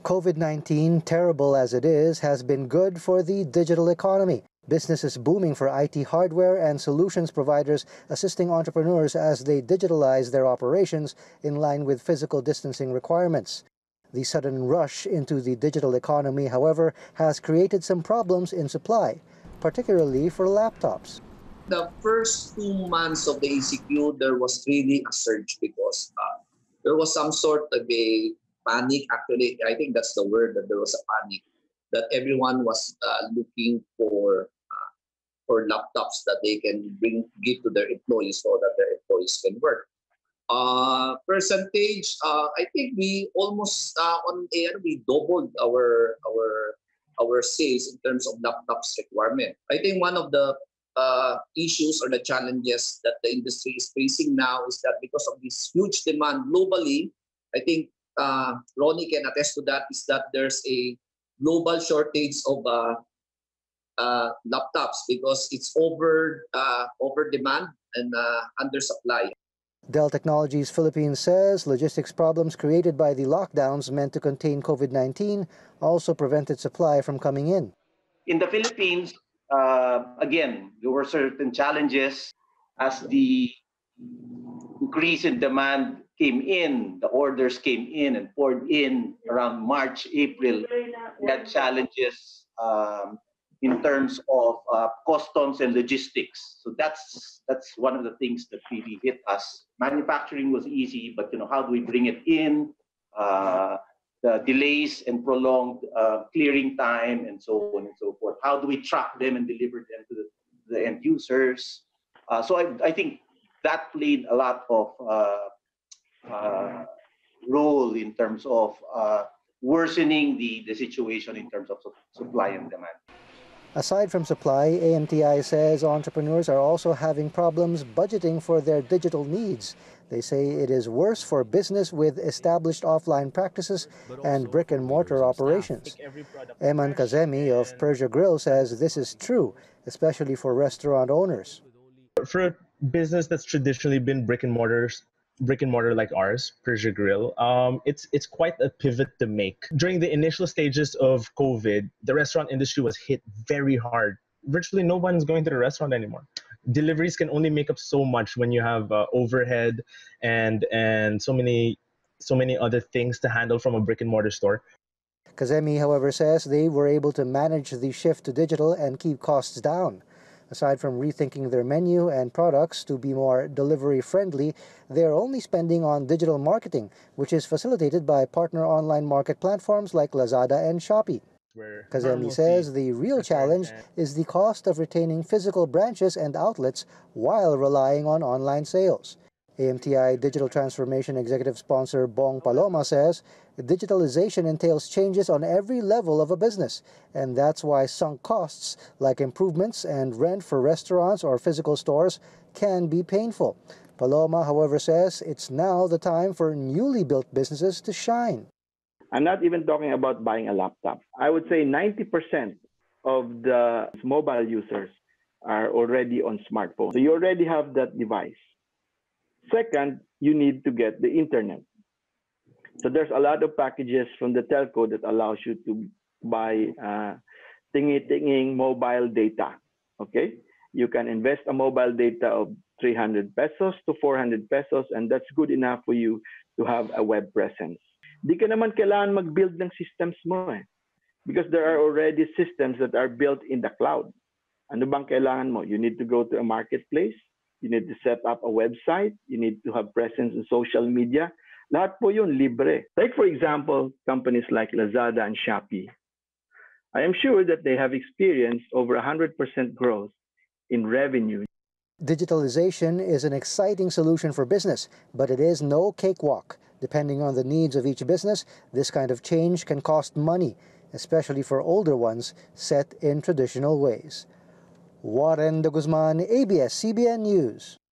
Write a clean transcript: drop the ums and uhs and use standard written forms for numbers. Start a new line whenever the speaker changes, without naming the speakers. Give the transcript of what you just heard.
COVID-19, terrible as it is, has been good for the digital economy. Business is booming for IT hardware and solutions providers, assisting entrepreneurs as they digitalize their operations in line with physical distancing requirements. The sudden rush into the digital economy, however, has created some problems in supply, particularly for laptops.
The first 2 months of the ECQ, there was really a surge because there was some sort of a panic. Actually, I think that's the word, that there was a panic, that everyone was looking for laptops that they can give to their employees so that their employees can work. Percentage, I think we almost we doubled our sales in terms of laptops requirement. I think one of the issues or the challenges that the industry is facing now is that because of this huge demand globally, I think Ronnie can attest to that, is that there's a global shortage of laptops because it's over demand and under supply.
Dell Technologies Philippines says logistics problems created by the lockdowns meant to contain COVID-19 also prevented supply from coming in.
In the Philippines, again, there were certain challenges as the increase in demand came in, the orders came in and poured in around March, April. We had challenges in terms of customs and logistics. So that's one of the things that really hit us. Manufacturing was easy, but how do we bring it in? The delays and prolonged clearing time and so on and so forth. How do we track them and deliver them to the end users? So I think that played a lot of role in terms of worsening the situation in terms of supply and demand.
Aside from supply, AMTI says entrepreneurs are also having problems budgeting for their digital needs. They say it is worse for business with established offline practices and brick-and-mortar operations. Eman Kazemi of Persia Grill says this is true, especially for restaurant owners.
For a business that's traditionally been brick and mortar like ours, Persia Grill, it's quite a pivot to make. During the initial stages of COVID, the restaurant industry was hit very hard. Virtually no one's going to the restaurant anymore. Deliveries can only make up so much when you have overhead and so many other things to handle from a brick and mortar store.
Kazemi, however, says they were able to manage the shift to digital and keep costs down. Aside from rethinking their menu and products to be more delivery-friendly, they are only spending on digital marketing, which is facilitated by partner online market platforms like Lazada and Shopee. Kazemi says the real challenge is the cost of retaining physical branches and outlets while relying on online sales. AMTI Digital Transformation Executive Sponsor Bong Paloma says digitalization entails changes on every level of a business, and that's why sunk costs like improvements and rent for restaurants or physical stores can be painful. Paloma, however, says it's now the time for newly built businesses to shine.
I'm not even talking about buying a laptop. I would say 90% of the mobile users are already on smartphones. So you already have that device. Second, you need to get the internet. So there's a lot of packages from the telco that allows you to buy tingy mobile data. Okay, you can invest a mobile data of 300 pesos to 400 pesos, and that's good enough for you to have a web presence. Di ka naman kailangan mag-build ng systems mo because there are already systems that are built in the cloud. Ano bang kailangan mo? You need to go to a marketplace. You need to set up a website. You need to have presence in social media. Lahat po yun libre. Take, for example, companies like Lazada and Shopee. I am sure that they have experienced over 100% growth in revenue.
Digitalization is an exciting solution for business, but it is no cakewalk. Depending on the needs of each business, this kind of change can cost money, especially for older ones set in traditional ways. Warren de Guzman, ABS-CBN News.